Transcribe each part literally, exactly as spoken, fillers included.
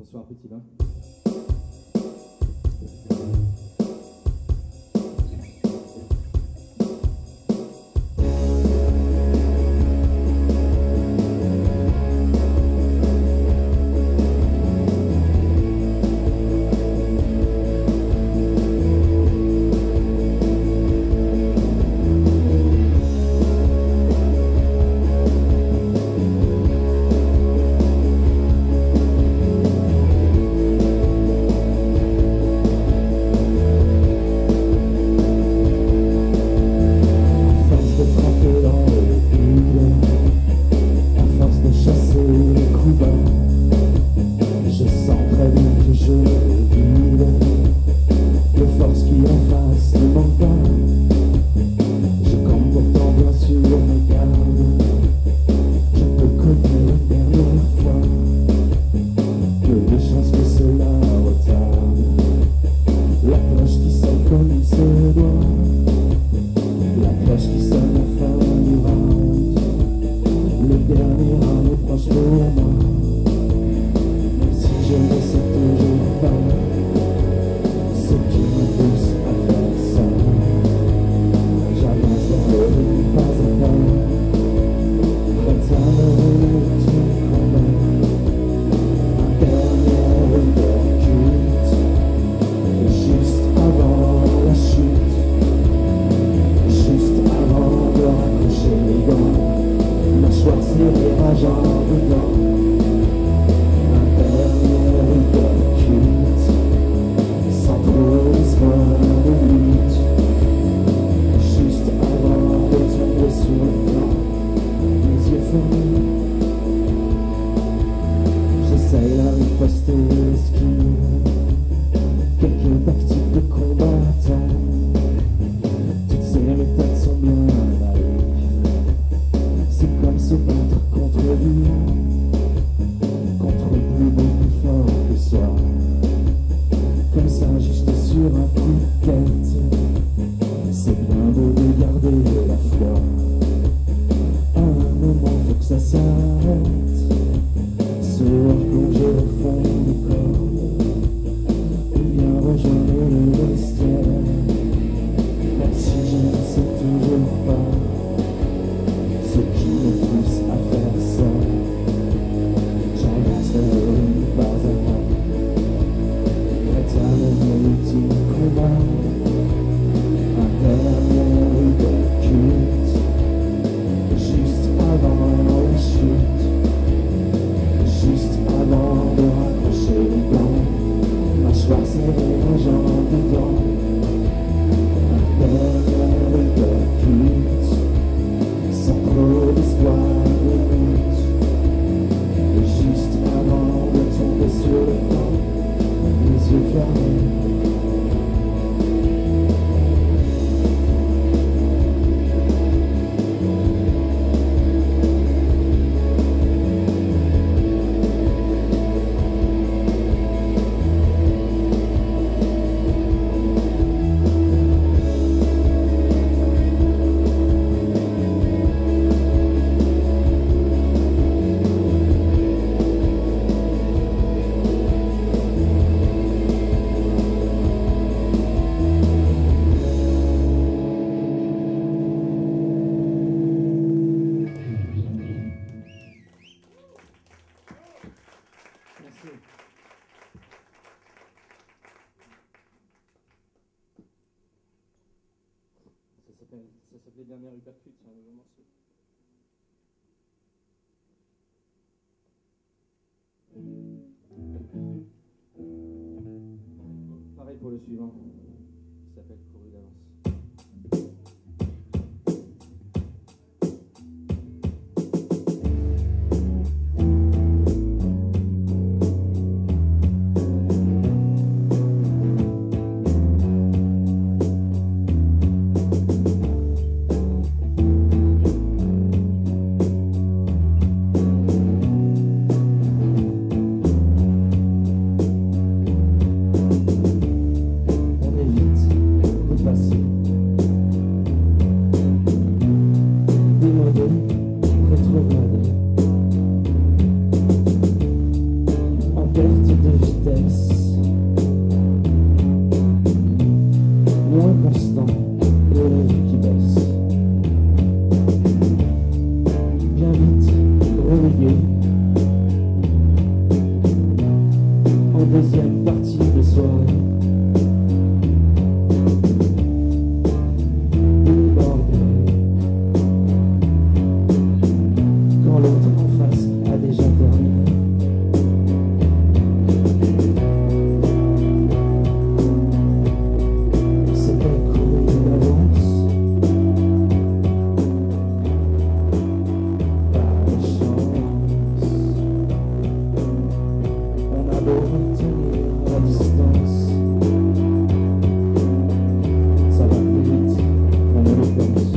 pour se faire un petit bain. Ça s'appelait Dernière Hypercute, c'est un nouveau morceau. Pareil pour le suivant, qui s'appelle Couru d'avance. l'instant de la vie qui baisse. Bien vite relégué en deuxième partie de soirée. Débordé quand l'autre en face a déjà terminé. Tenir à distance, ça va plus vite qu'on ne le pense.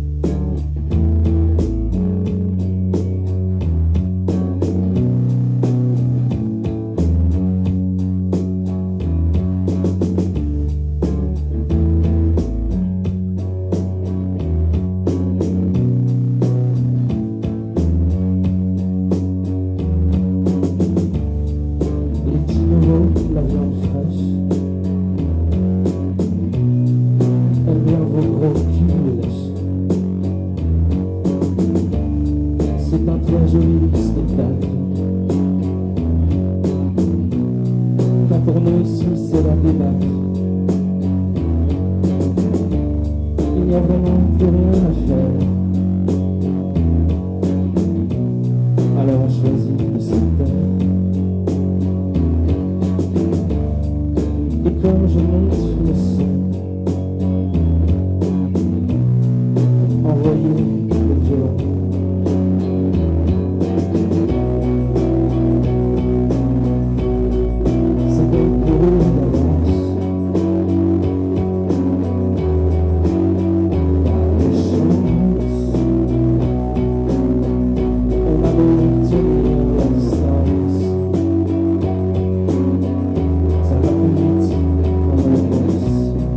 La viande fraîche, elle vient vos gros culs lèches. C'est un très joli spectacle. Quand pour nous ici c'est la débâcle. Il n'y a vraiment plus rien à faire. Alors on choisit de se taire. Et comme je monte le son, envoyez le violon. C'est donc pour eux d'avance. Pas de chance. On a beau tenir la distance, ça va plus vite qu'on ne le pense.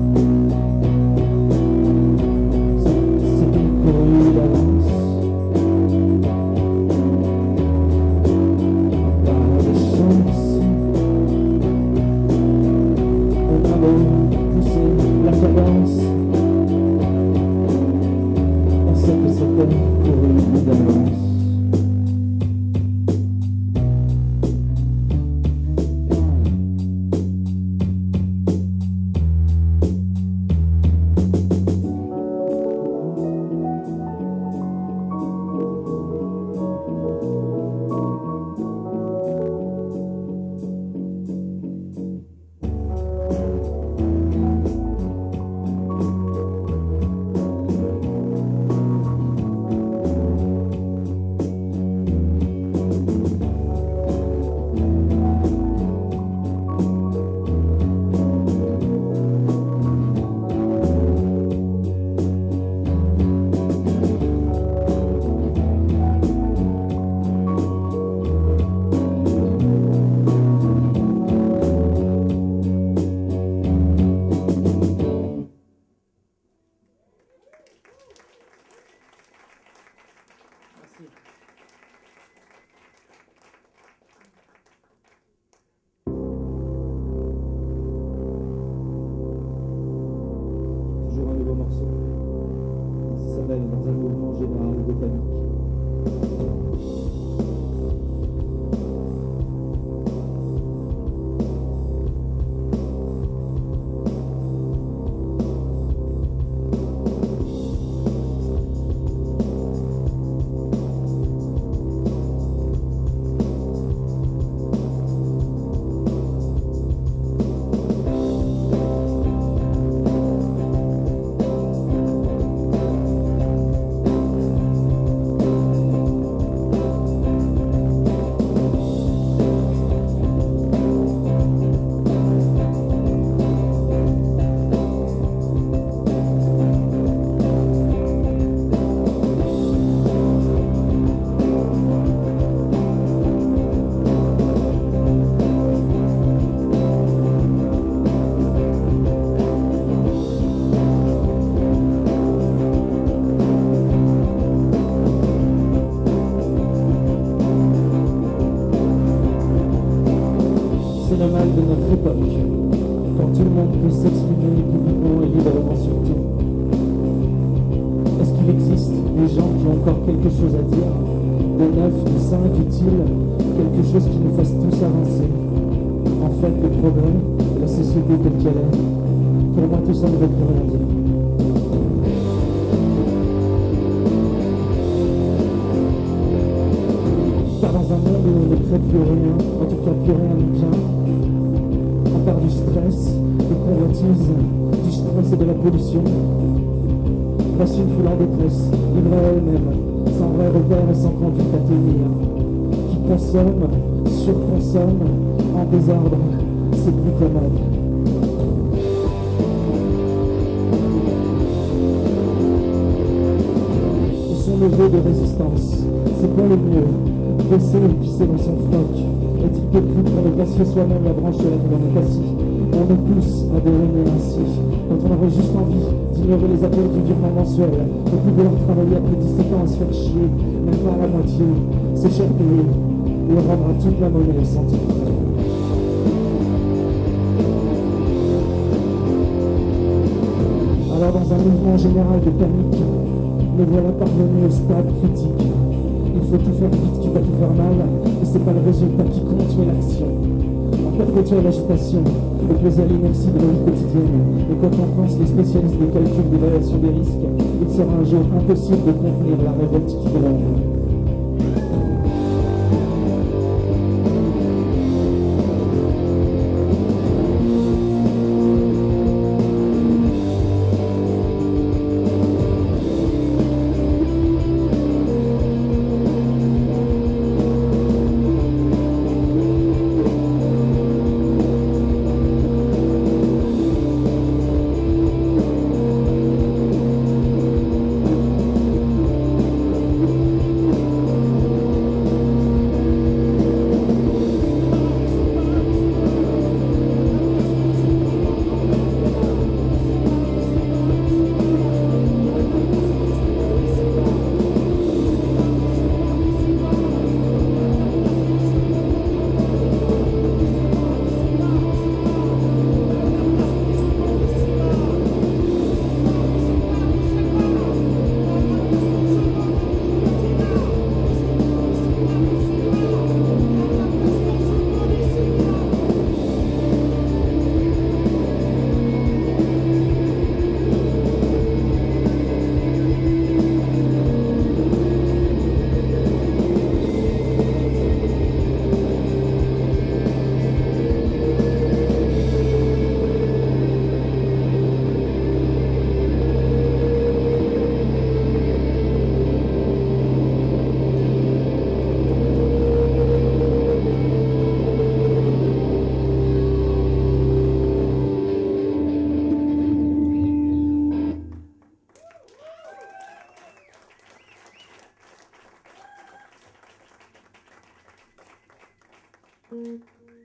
quand tout le monde peut s'exprimer publiquement et librement surtout. Est-ce qu'il existe des gens qui ont encore quelque chose à dire, de neuf, de cinq, utile, quelque chose qui nous fasse tous avancer? En fait, le progrès, la société telle qu'elle est, pour moi tout ça ne veut plus rien dire. Car dans un monde où on ne crée plus rien, en tout cas plus rien de bien, à part du stress, des convoitises, du stress et de la pollution, place une foule en détresse, livrée à elle-même, sans vrai repère et sans conduite à tenir, qui consomme, surconsomme, en désordre, c'est plus commode. Ils sont levés de résistance, c'est pas le mieux, baisser et pisser dans son froc, est-il peu plus pour ne passer soi-même la branche sur laquelle on est assis? On nous pousse à devenir ainsi, quand on aurait juste envie d'ignorer les appels du virement mensuel, de plus vouloir travailler après dix-sept ans à se faire chier, même pas à la moitié, c'est cher payé, et on rendra toute la monnaie au centime. Alors dans un mouvement général de panique, nous voilà parvenus au stade critique. Il faut tout faire vite, quitte à tout faire mal, et c'est pas le résultat qui compte, mais l'action. En perpétuelle agitation, opposée à l'inertie de la vie quotidienne, et quand on pense les spécialistes des calculs d'évaluation des risques, il sera un jour impossible de contenir la révolte qui gronde. Merci.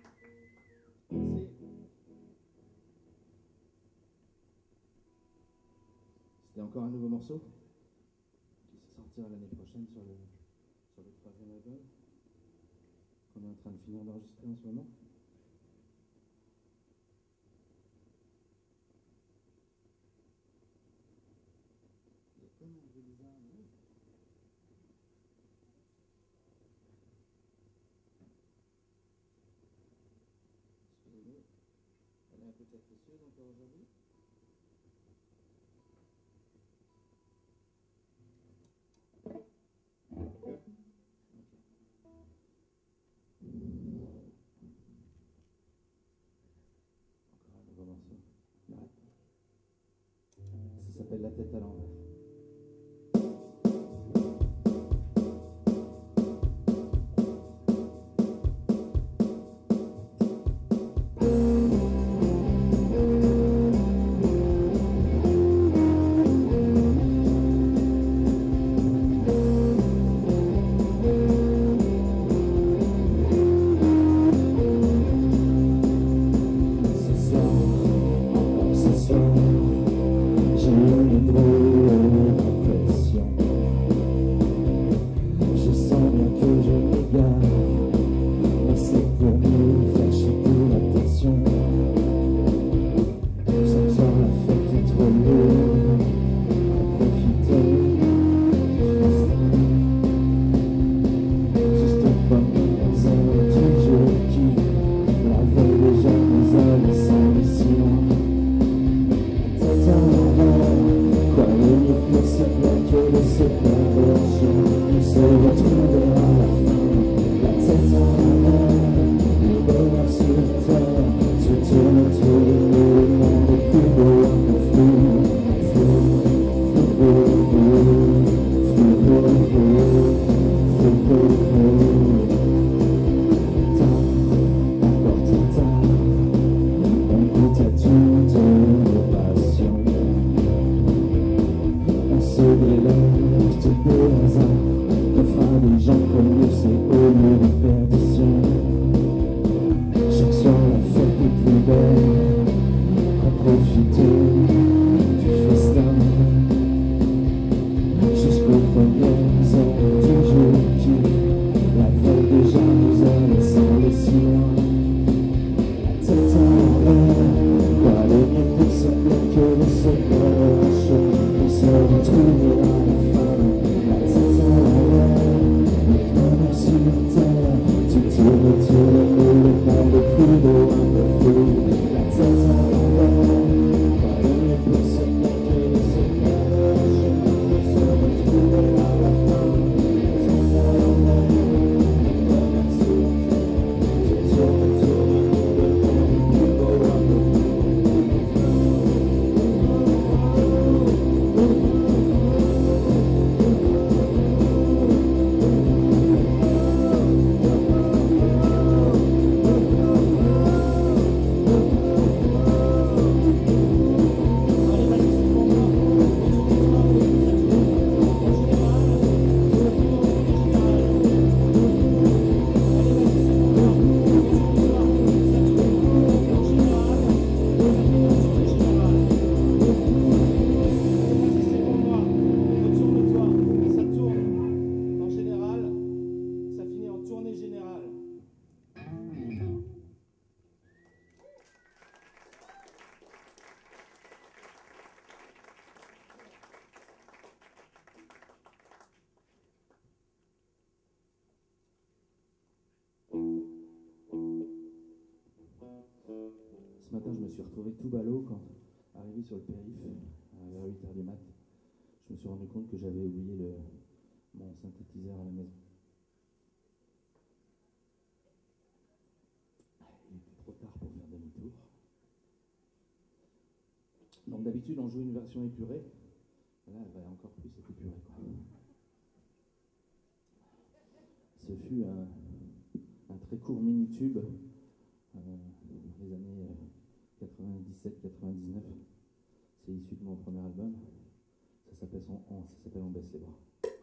C'était encore un nouveau morceau qui sortira l'année prochaine sur le, sur le troisième album qu'on est en train de finir d'enregistrer en ce moment. Il y a comme un bruit bizarre. Excusez-moi, elle a peut-être reçu encore aujourd'hui. Ça s'appelle La tête à l'envers. J'ai eu une drôle feu du festin, jusqu'aux premières heures du jour qui, la veille déjà nous a laissé si loin. La tête à l'envers, quoi de mieux pour se plaire que de se pêche, on se retrouvera à la fin. La tête à l'envers, maintenant sur terre, tu tournes autour de nous, le monde est plus beau, un peu flou. La tête à l'envers, quoi de mieux pour se plaire que de se pêche, on se retrouvera à la fin. La tête à l'envers, maintenant sur terre, tu tournes autour de nous, le monde est plus beau, un peu flou. Ce matin, je me suis retrouvé tout ballot quand, arrivé sur le périph', à vers huit heures du mat', je me suis rendu compte que j'avais oublié le, mon synthétiseur à la maison. Il était trop tard pour faire demi-tour. Donc d'habitude, on joue une version épurée. Là, elle va encore plus être épurée, quoi. Ce fut un, un très court mini-tube euh, des années euh, quatre-vingt-dix-sept quatre-vingt-dix-neuf. C'est issu de mon premier album. Ça s'appelle on, ça s'appelle On baisse les bras.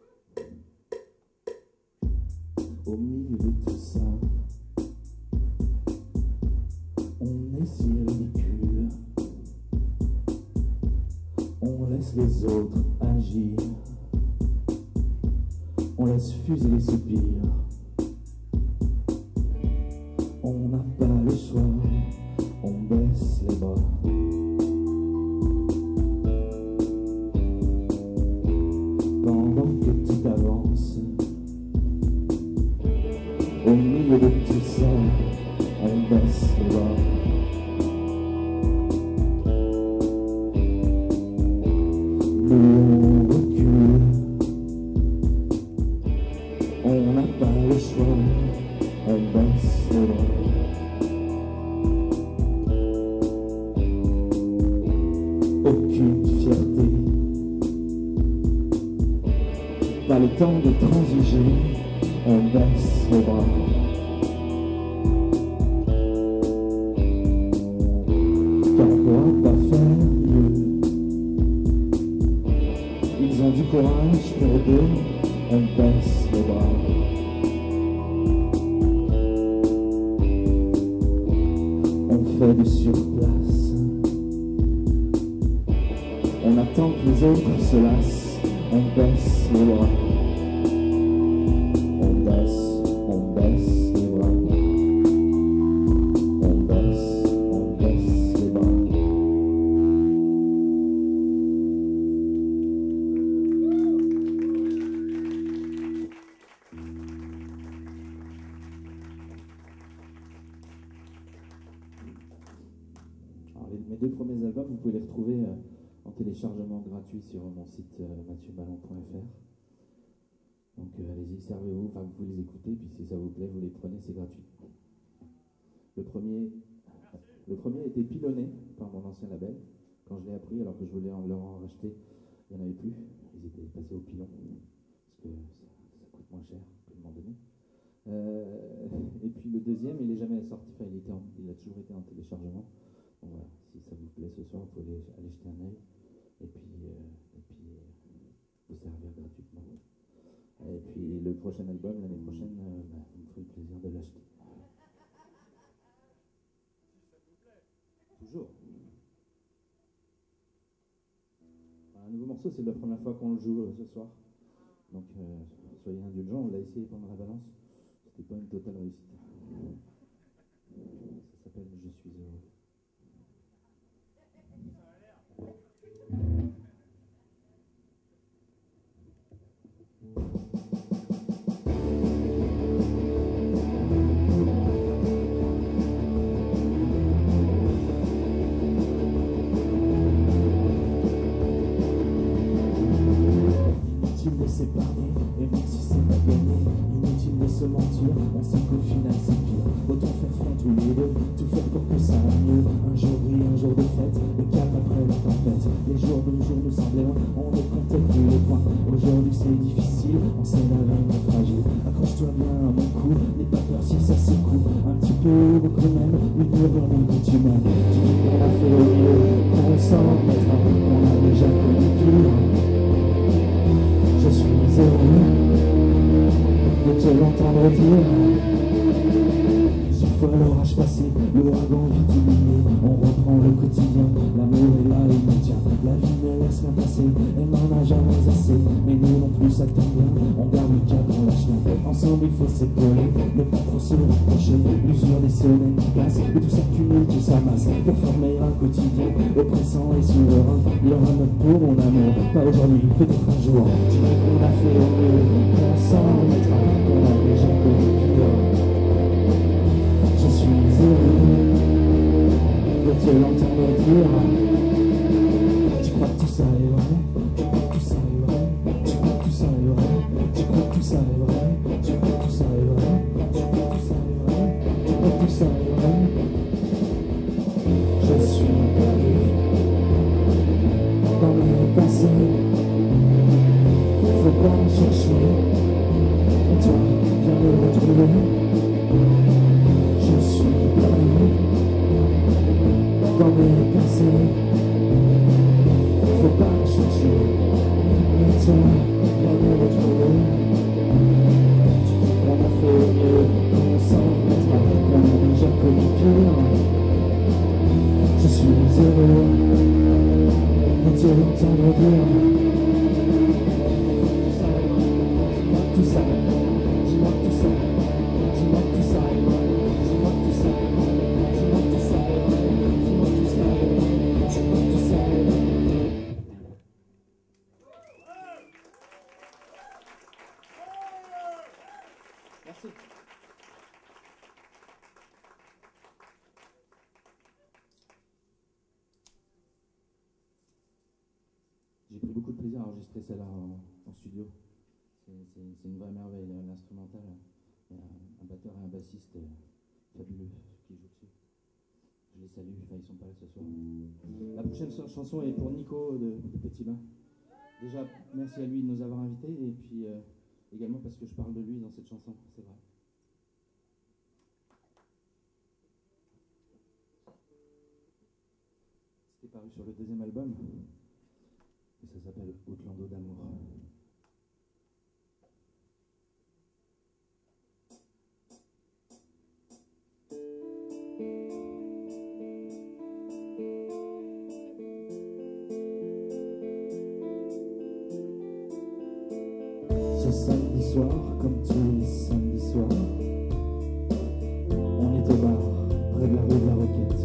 Au milieu de tout ça, on est si ridicule. On laisse les autres agir. On laisse fuser les soupirs. On n'a pas le choix. On baisse les bras. Pendant que tout avance, au milieu de tout ça, on baisse les bras. Nous on recule. On n'a pas le choix. On baisse les bras. Aucune fierté, pas le temps de transiger, on baisse les bras. Car pourra pas faire mieux. Ils ont du courage pour deux, on baisse les bras. On fait du surplace. On attend que les autres se lassent, on baisse les bras. On baisse, on baisse les bras. On baisse, on baisse les bras. Alors, les, mes deux premiers albums, vous pouvez les retrouver euh, en téléchargement gratuit sur mon site euh, mathieu ballon point f r. Donc euh, allez-y, servez-vous, enfin vous pouvez les écouter, puis si ça vous plaît, vous les prenez, c'est gratuit. Le premier, le premier était pilonné par mon ancien label. Quand je l'ai appris, alors que je voulais en, leur en racheter, il n'y en avait plus. Ils étaient passés au pilon, parce que ça, ça coûte moins cher que de m'en donner. Euh, et puis le deuxième, il n'est jamais sorti, enfin il, était en, il a toujours été en téléchargement. Donc voilà, si ça vous plaît ce soir, vous pouvez aller, aller jeter un œil et puis, euh, et puis euh, vous servir gratuitement. Et puis le prochain album, l'année prochaine, euh, bah, vous me ferez le plaisir de l'acheter. Toujours. morceau, c'est la première fois qu'on le joue euh, ce soir. Donc euh, soyez indulgents, on l'a essayé pendant la balance. C'était pas une totale réussite. Ça s'appelle Je suis heureux. Inutile de s'épargner, et même si c'est pas gagné, inutile de se mentir, on sait qu'au final c'est pire. Autant faire front tous les deux, tout faire pour que ça aille mieux. Un jour gris, un jour de fête, le calme après la tempête. Les jours de jour nous semblaient loin, on ne comptait plus les points. Aujourd'hui c'est difficile, on sait la veine est fragile. Accroche-toi bien à mon cou, n'aie pas peur si ça secoue. Un petit peu, beaucoup même, une murmure que tu m'aimes. Tu dis qu'on a fait au mieux, qu'on s'en mettra, qu'on a déjà connu pire. Je suis heureux de te l'entendre dire. Une fois l'orage passé, l'ouragan vite oublié, on reprend le quotidien, l'amour est là et nous tient. La vie ne laisse rien passer, elle n'en a jamais assez, mais nous non plus ça tombe bien, on garde le cap, on lâche rien. Ensemble il faut s'épauler, ne pas trop se rapprocher, l'usure des semaines qui passent, et tout s'accumule, tout s'amasse, pour former un quotidien oppressant et souverain. Il y aura notre pour mon amour, pas aujourd'hui, peut-être un jour. Tu dis qu'on a fait au mieux, qu'on s'en remettra, qu'on a déjà connu pire. Je suis heureux de te l'entendre dire. Tu crois que tout ça est vrai? Tu crois que tout ça est vrai? Tu crois que tout ça est vrai? Tu crois que tout ça est vrai? Tu crois que tout ça est vrai? Tu crois que tout ça est vrai? Tu crois que tout ça est vrai? Je suis perdu dans mes pensées. Faut pas me chercher, et toi, viens me retrouver. Je suis perdu dans mes pensées. Faut pas me chercher, mais toi, viens me retrouver. On a fait au mieux, on s'en mettra, on a déjà connu pire. Je suis heureux de te l'entendre dire. Tout ça, dis-moi tout ça, dis-moi tout ça, dis-moi tout ça, dis-moi tout ça, dis-moi tout ça, dis-moi tout ça. Merci. J'ai pris beaucoup de plaisir à enregistrer celle-là en, en studio. C'est une vraie merveille, l'instrumental. Il y a un batteur et un bassiste fabuleux qui jouent dessus. Je les salue, enfin ils sont pas là ce soir. La prochaine chanson est pour Nico de, de Petit Bain. Déjà, merci à lui de nous avoir invités et puis euh, également parce que je parle de lui dans cette chanson, c'est vrai. C'était paru sur le deuxième album et ça s'appelle Outlandau d'amour. Ce samedi soir, comme tous les samedis soirs, on est au bar, près de la rue de la Roquette.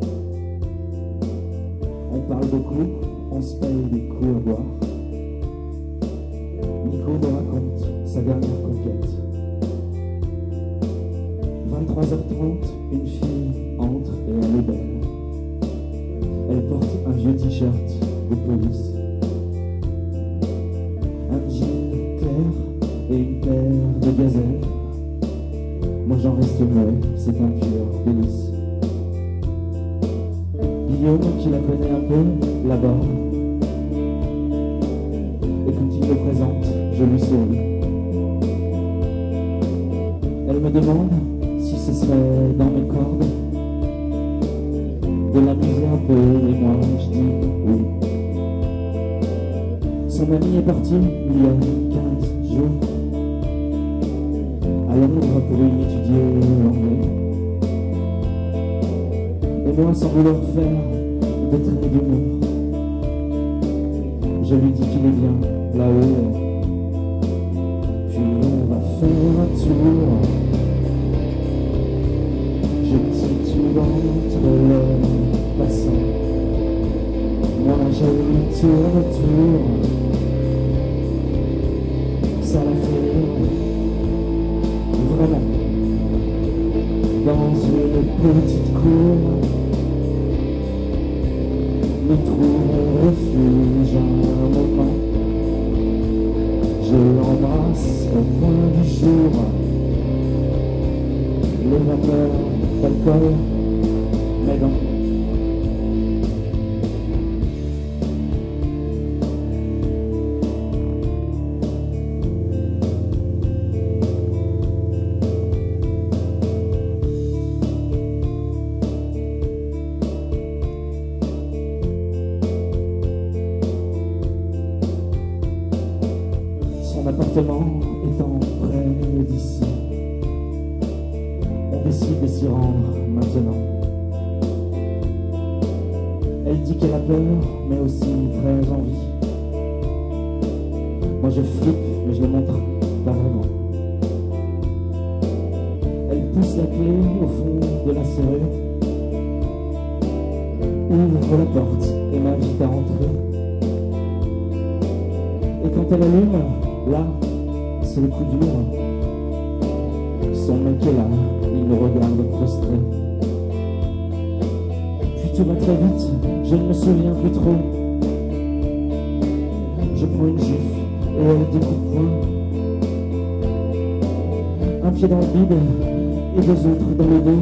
On parle beaucoup, on se paye des coups à boire. Nico nous raconte sa dernière conquête. vingt-trois heures trente, une fille entre et elle est belle. Elle porte un vieux t-shirt de police, un jean clair et une paire de gazelles. Moi j'en reste muet, c'est un pur délice. Guillaume, qui la connaît un peu, l'aborde. Et quand il me présente, je lui souris. Elle me demande si ce serait dans mes cordes de l'amuser un peu, et moi je dis oui. Son ami est parti il y a quinze jours à Londres pour y étudier l'anglais. Et moi, sans vouloir faire de traits d'humour, Je lui dis qu'il est bien là-haut. Puis on va faire un tour. Je titube entre les passants. Mon âge tourne autour. Ça la fait rire, vraiment. Dans une petite cour, nous trouvons refuge un moment. Je l'embrasse au point du jour. Les vapeurs d'alcool m'aidant. Son appartement étant près d'ici, on décide de s'y rendre maintenant. Elle dit qu'elle a peur, mais aussi très envie. Moi je flippe, mais je le montre pas vraiment. Elle pousse la clé au fond de la serrure, ouvre la porte et m'invite à entrer. Et quand elle allume, là, c'est le coup dur. Son mec est là, il me regarde prostré. Puis tout va très vite, je ne me souviens plus trop. Je prends une gifle et elle deux coups de poing. Un pied dans le vide et deux autres dans le dos.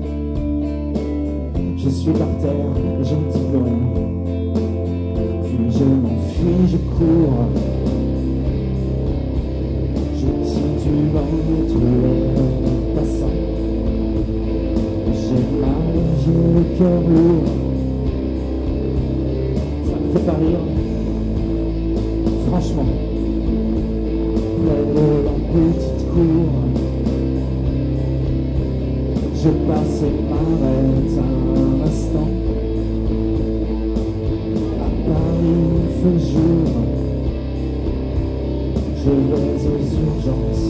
Je suis par terre et je ne dis plus rien. Puis je m'enfuis, je cours. Entre les passants, j'ai mal, j'ai le cœur lourd. Ça me fait pas rire, franchement. Près de la petite cour, je passe et m'arrête un instant. À Paris, il fait jour. Je vais aux urgences.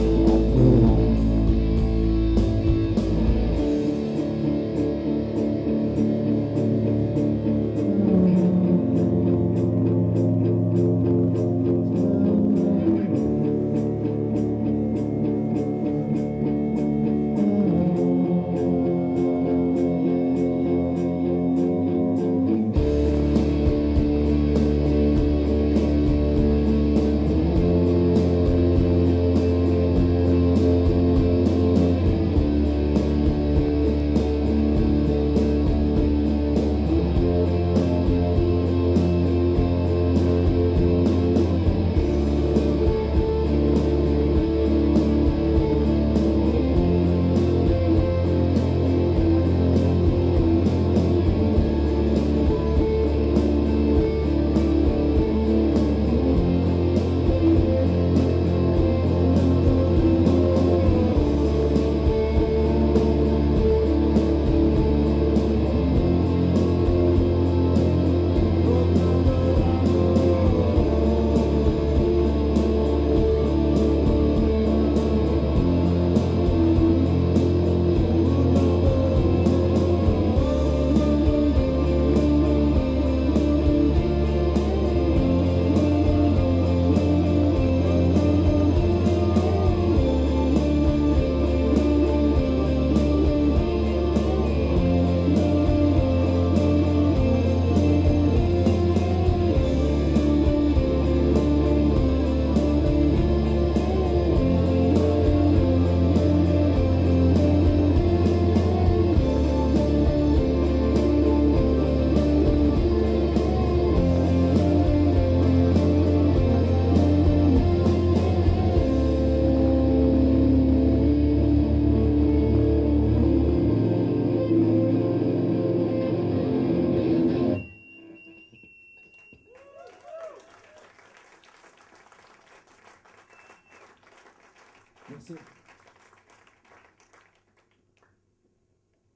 Merci.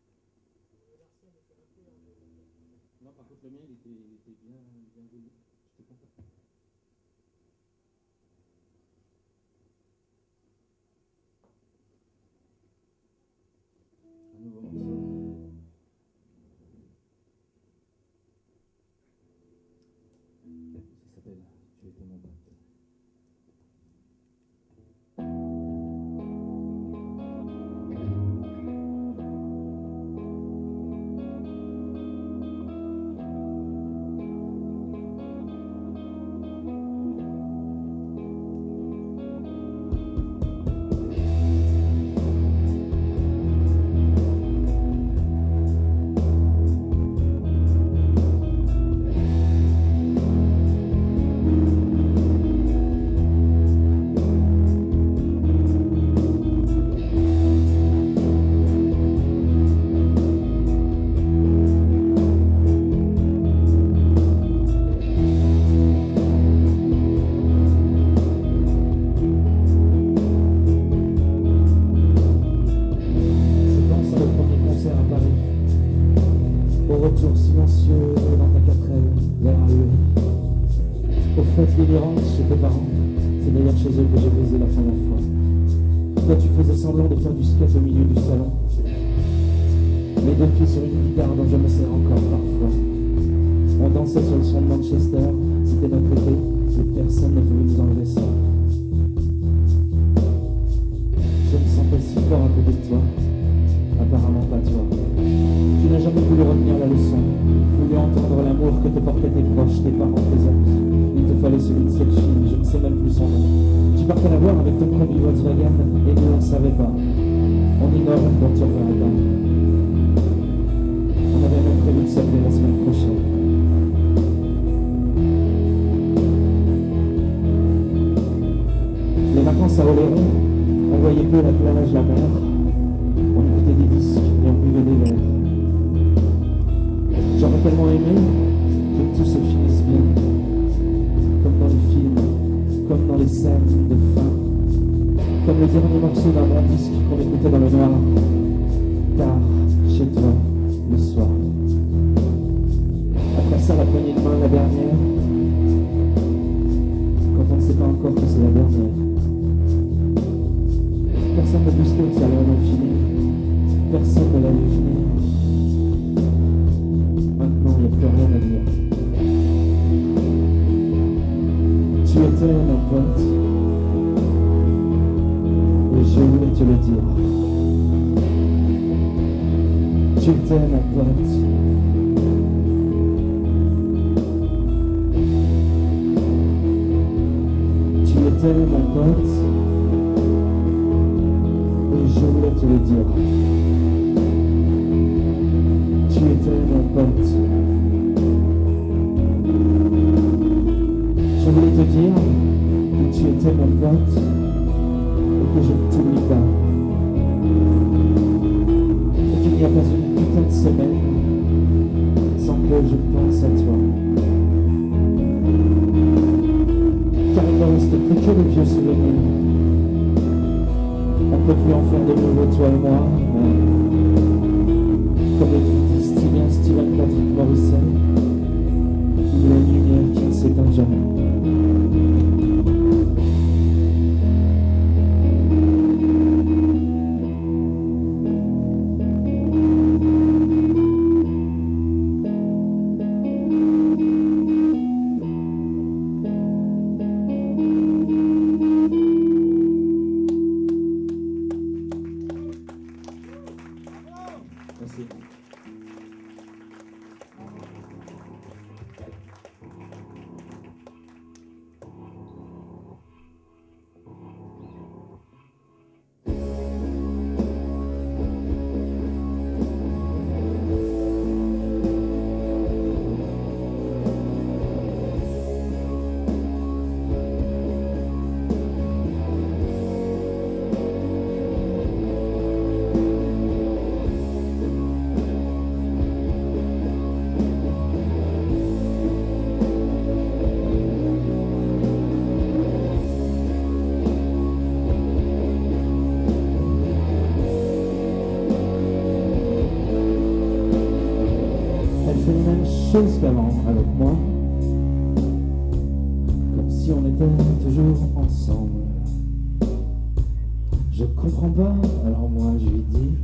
Non, par contre, le mien, il était, il était bien, bien voulu. Un nouveau morceau. Ça s'appelle Tu étais mon pote. Silencieux dans ta quatrelle, l'air hué. Aux fêtes délirantes chez tes parents, c'est d'ailleurs chez eux que j'ai baisé la première fois. Toi tu faisais semblant de faire du skate au milieu du salon. Les deux pieds sur une guitare dont je me sers encore parfois. On dansait sur le son de Manchester, c'était notre été, et personne ne pouvait nous enlever ça. Je me sentais si fort à côté de toi, apparemment pas toi. Tu n'as jamais voulu retenir la leçon, voulu entendre l'amour que te portaient tes proches, tes parents, tes amis. Il te fallait celui de cette fille, je ne sais même plus son nom. Tu partais la voir avec ton combi Volkswagen, et nous on ne savait pas. On ignorait quand tu reverrais pas. On avait même prévu de s'appeler la semaine prochaine. Les vacances à Oléron, on voyait peu la plage, la mer. On écoutait des disques et on buvait des verres. J'aurais tellement aimé que tout se finisse bien, comme dans les films, comme dans les scènes de fin, comme le dernier morceau d'un bon disque qu'on écoutait dans le noir, tard, chez toi, le soir. Après ça, la poignée de main, la dernière, quand on ne sait pas encore que c'est la dernière. Personne ne boostait que ça allait en finir, personne ne l'avait fini. Maintenant, il n'y a plus rien à dire. Tu étais mon pote, et je voulais te le dire. Tu étais mon pote. Tu étais mon pote, et je voulais te le dire. Tu étais mon pote. Je voulais te dire que tu étais mon pote et que je ne t'oublie pas. Et qu'il n'y a pas une putain de semaine sans que je pense à toi. Car il ne reste plus que de vieux souvenirs. On ne peut plus en faire de nouveau, toi et moi, mais comme le dit si bien Steven Patrick Morrison, il y a une lumière qui ne s'éteint jamais. Merci. Elle fait les mêmes choses qu'avant avec moi. si on était toujours ensemble. Je comprends pas, alors moi je lui dis.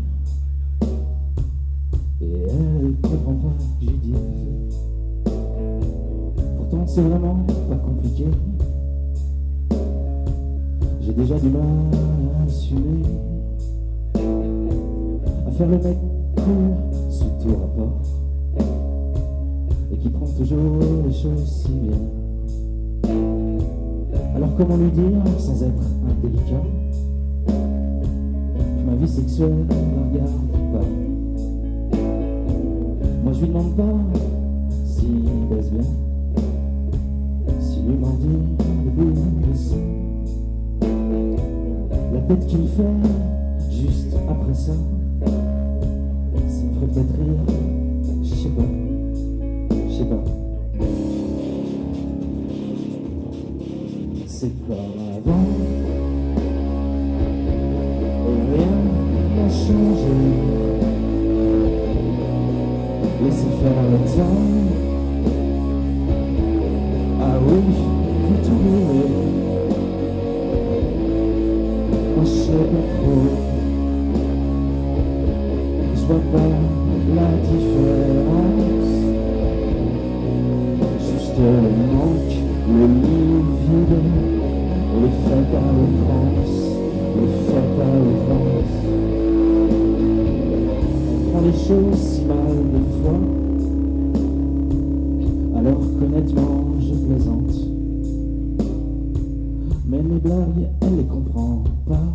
Et elle comprend pas, je lui dis. Pourtant c'est vraiment pas compliqué. J'ai déjà du mal à assumer, à faire le mec cool sous tout rapport, et qui prend toujours les choses si bien. Alors comment lui dire sans être indélicat que ma vie sexuelle ne regarde pas? Moi je lui demande pas s'il baisse bien, s'il lui m'en dit le bout de son. La tête qu'il fait juste après ça, ça me ferait peut-être rire, je sais pas, je sais pas. C'est comme avant, rien n'a changé. Laissez faire le temps. Ah oui, vous trouvez. Moi je sais pas trop, je vois pas la différence. Juste le manque, le lit vide, les fêtes à outrance, les fêtes à outrance. On prend les choses si mal des fois, alors qu'honnêtement je plaisante. Mais mes blagues, elle les comprend pas.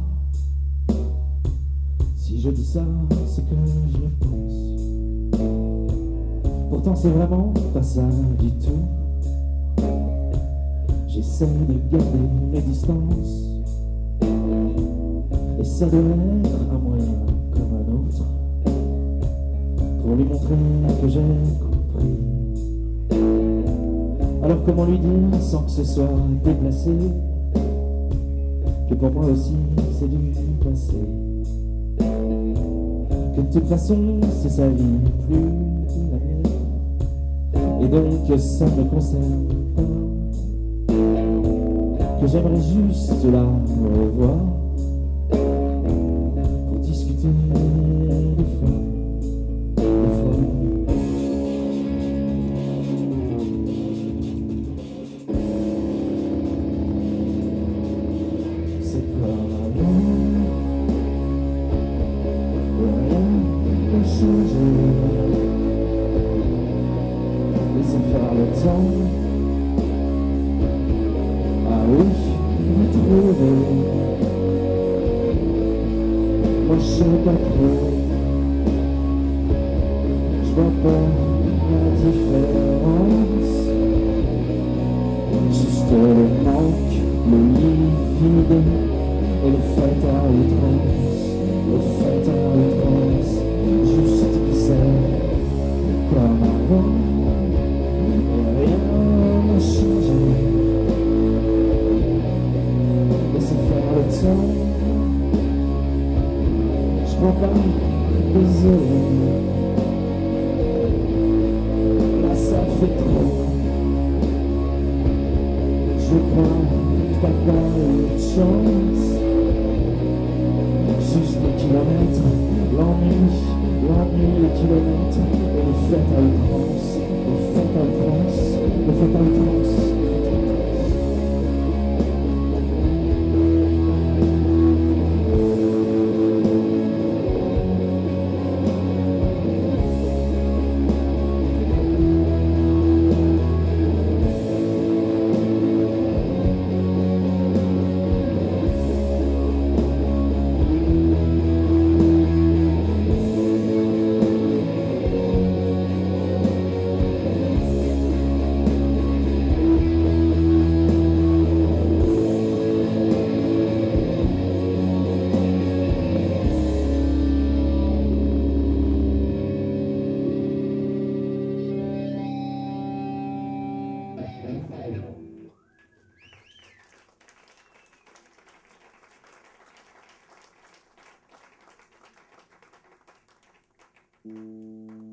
Si je dis ça, c'est que je le pense. Pourtant c'est vraiment pas ça du tout. J'essaie de garder mes distances, et ça doit être un moyen comme un autre pour lui montrer que j'ai compris. Alors comment lui dire sans que ce soit déplacé que pour moi aussi c'est du passé, que de toute façon c'est sa vie, plus la mienne, et donc que ça ne me concerne pas, que j'aimerais juste la revoir pour discuter des fois, des fois. C'est comme avant, rien n'a changé. Laissez faire le temps. Ah oui, vous trouvez. Moi je sais pas trop, je vois pas la différence. Juste le manque, le lit vide, et les fêtes à outrance, les fêtes à outrance. Juste que c'est comme avant, et rien n'a changé. Laissez faire le temps, je crois pas, désolé. Là ça fait trop, je crois que t'as pas eu de chance. Juste les kilomètres, l'ennui, l'ennui, les kilomètres, et les fêtes à outrance, les fêtes à outrance, les fêtes à outrance.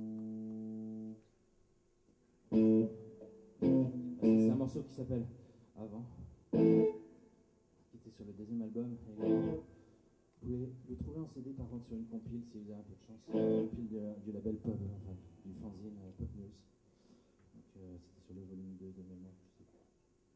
C'est un morceau qui s'appelle avant, qui était sur le deuxième album. Et vous pouvez le trouver en C D par contre sur une compile si vous avez un peu de chance, une compile de, du label Pop, enfin du fanzine euh, Pop News. Donc euh, c'était sur le volume deux de mémoire, je sais pas.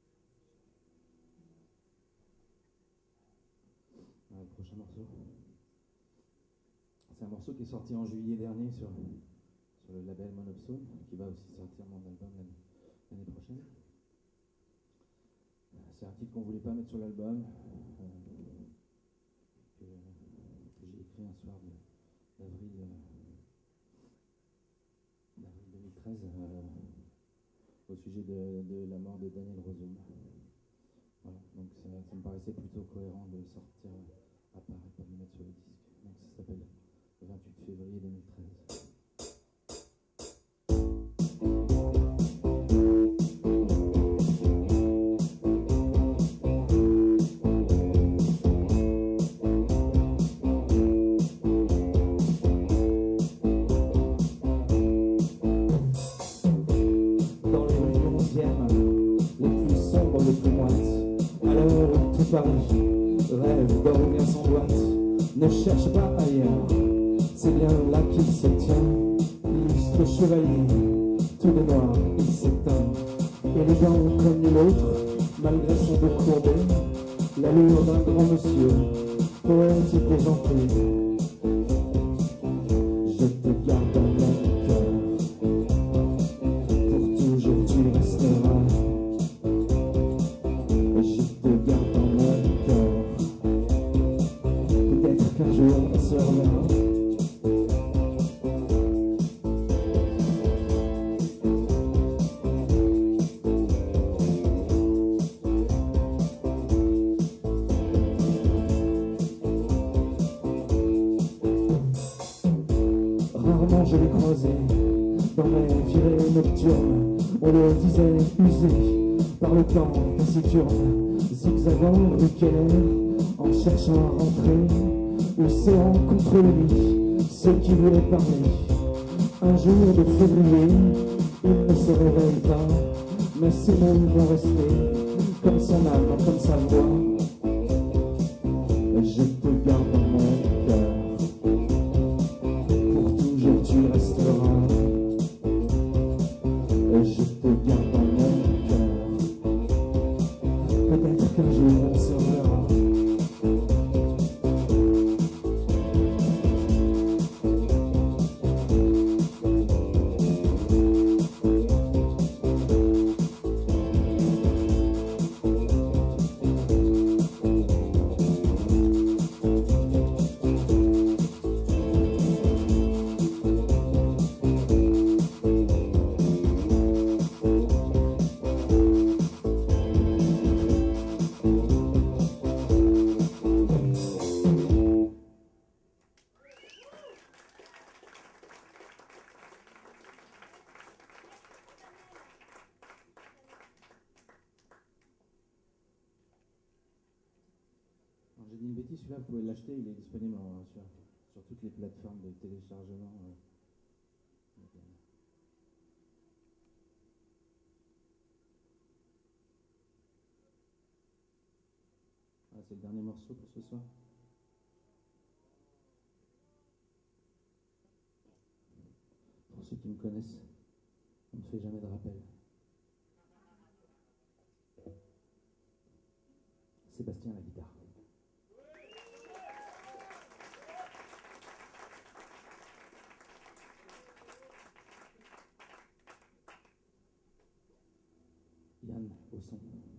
Ah, le prochain morceau. C'est un morceau qui est sorti en juillet dernier sur, sur le label Monopsone, qui va aussi sortir mon album l'année prochaine. C'est un titre qu'on voulait pas mettre sur l'album, euh, que, que j'ai écrit un soir d'avril euh, deux mille treize euh, au sujet de, de la mort de Daniel Rozoum. Voilà, donc ça, ça me paraissait plutôt cohérent de sortir à part et pas de le mettre sur le disque. Donc ça s'appelle vingt-huit février deux mille treize. Rêve d'or ou bien sans boîte, ne cherche pas ailleurs, c'est bien là qu'il se tient, illustre chevalier, tout de noir, il s'éteint, élégant comme nul autre, malgré son dos courbé, l'allure d'un grand monsieur, poète et gentil. Je te garde dans mon cœur, pour toujours tu resteras. Je te garde dans mon cœur, peut-être qu'un jour on se reverra. Rarement je l'ai croisé dans mes virées nocturnes, on le disait usé par le temps taciturne, zigzagant le quai en cherchant à rentrer, ou serrant contre lui ceux qui voulaient parler. Un jour de février, il ne se réveille pas, mais ces mots vont rester comme son âme, comme sa voix. Je te garde dans mon cœur, pour toujours tu resteras. Je te garde dans mon cœur, peut-être qu'un jour on se reverra. J'ai dit une bêtise, celui-là vous pouvez l'acheter, il est disponible en, sur, sur toutes les plateformes de téléchargement. Euh, donc, euh. Ah, c'est le dernier morceau pour ce soir. Pour ceux qui me connaissent, on ne fait jamais de rappel. Sébastien à la guitare. Yann au son.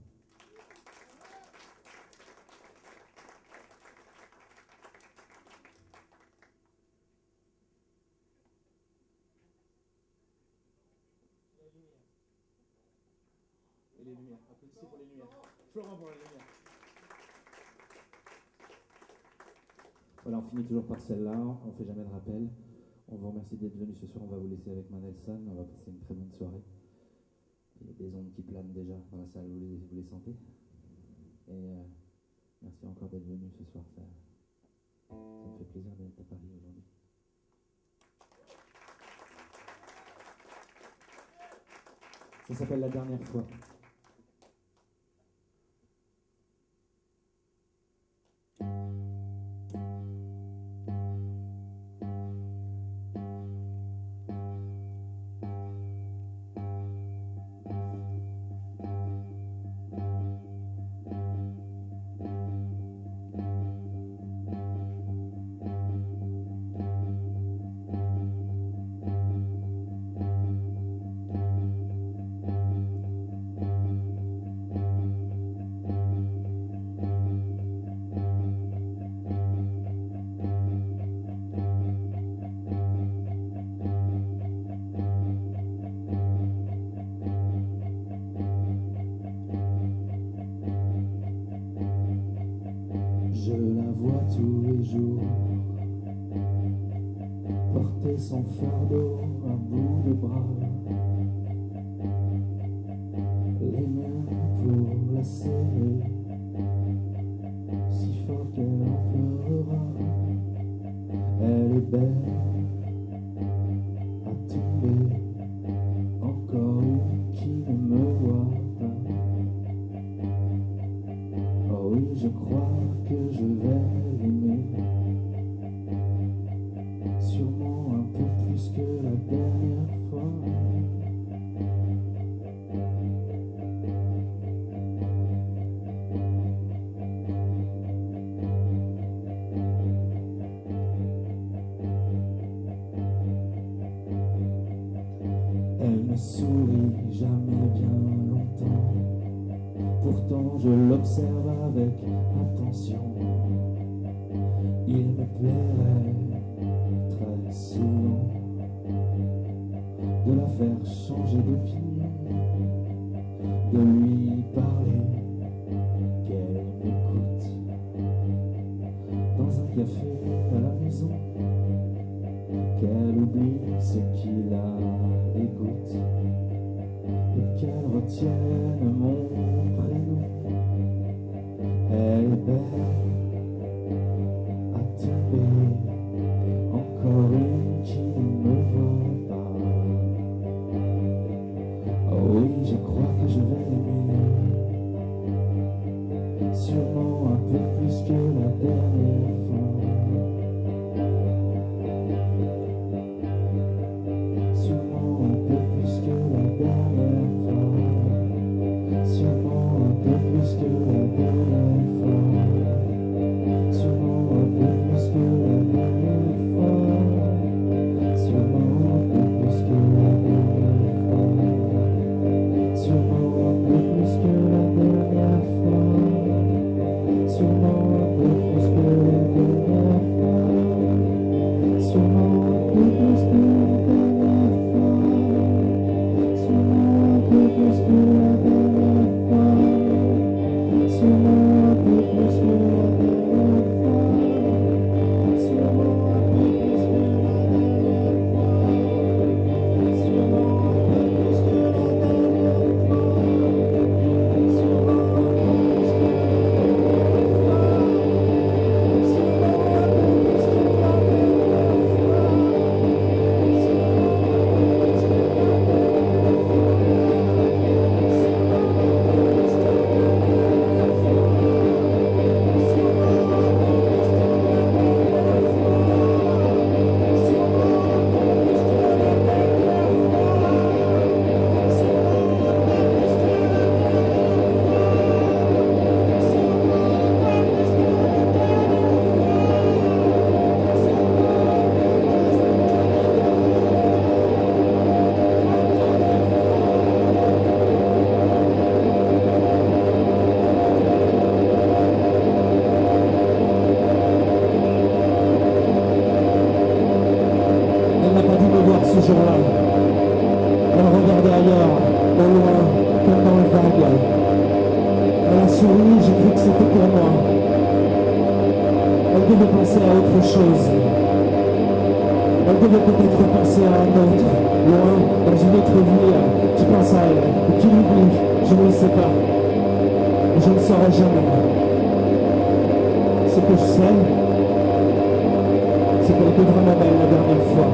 Et les lumières. Applaudissez pour les lumières. Florent pour les lumières. Voilà, on finit toujours par celle-là. On ne fait jamais de rappel. On vous remercie d'être venus ce soir. On va vous laisser avec Mandelson. On va passer une très bonne soirée. Il y a des ondes qui planent déjà dans la salle, vous les, vous les sentez. Et euh, merci encore d'être venu ce soir, ça, ça me fait plaisir d'être à Paris aujourd'hui. Ça s'appelle La Dernière Fois. Je la vois tous les jours porter son fardeau à bout de bras, les miens pour la serrer, si fort qu'elle en pleurera. Elle est belle à tomber, encore une qui ne me voit pas. Oh oui, je crois que je vais l'aimer, sûrement un peu plus que la dernière fois. Elle ne sourit jamais bien longtemps, pourtant je l'observe avec attention. Il me plairait très souvent de la faire changer d'opinion, de lui parler, qu'elle m'écoute dans un café à la maison, qu'elle oublie ce qui la dégoûte et qu'elle retienne mon prénom. Elle est belle à tomber, encore une qui ne me voit pas. Oh oui, je crois que je vais l'aimer, sûrement un peu plus que la dernière fois. Sûrement un peu plus que la dernière fois. Sûrement un peu plus que la dernière fois. Sûrement un peu plus que la dernière fois. Sûrement un peu plus que la dernière fois. Sûrement un peu plus que la dernière fois. Sûrement un peu plus que la dernière fois. Sûrement un peu plus que la dernière fois. Sûrement un peu plus que la dernière fois. Sûrement un peu plus que la dernière fois. Sûrement un peu plus que la dernière fois. Sûrement un peu plus que la dernière fois. Sûrement un peu plus que la ce jour-là. Elle regardait ailleurs, au loin, comme dans le vague. Elle a souri, j'ai cru que c'était pour moi. Elle devait penser à autre chose. Elle devait peut-être penser à un autre, loin, dans une autre ville, qui pense à elle, ou qui l'oublie, je ne le sais pas. Je ne saurai jamais. Ce que je sais, c'est qu'elle était vraiment belle la dernière fois.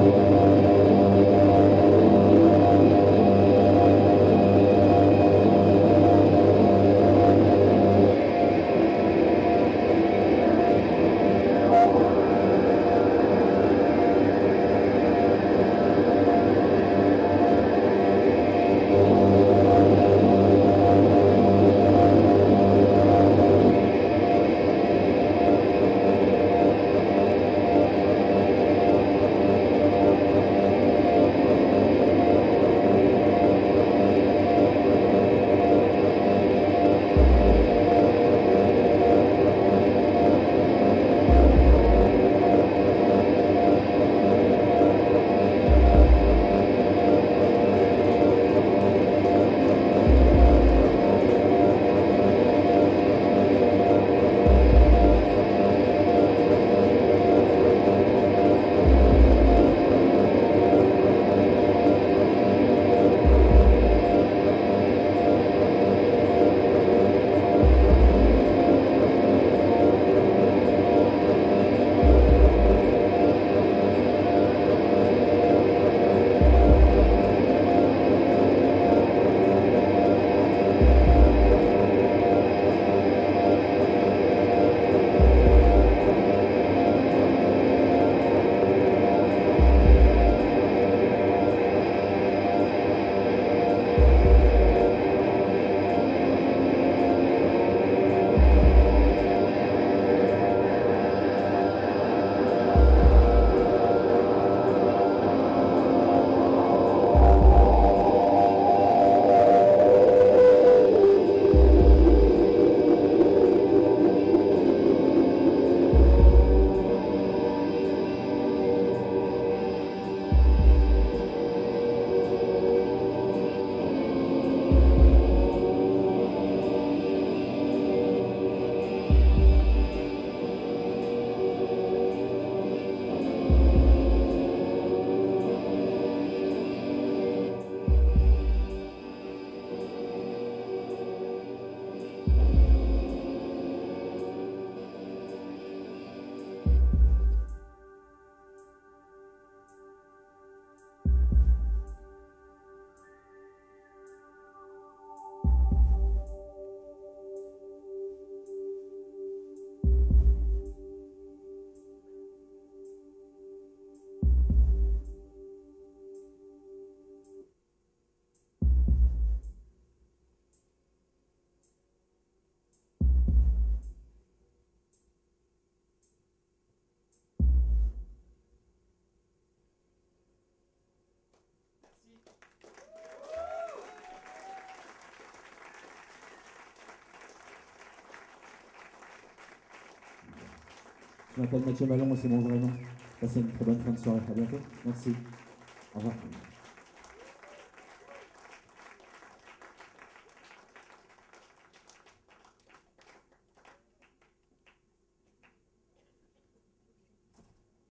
Je m'appelle Mathieu Malon et c'est mon vrai nom. Passez une très bonne fin de soirée. À bientôt. Merci. Au revoir.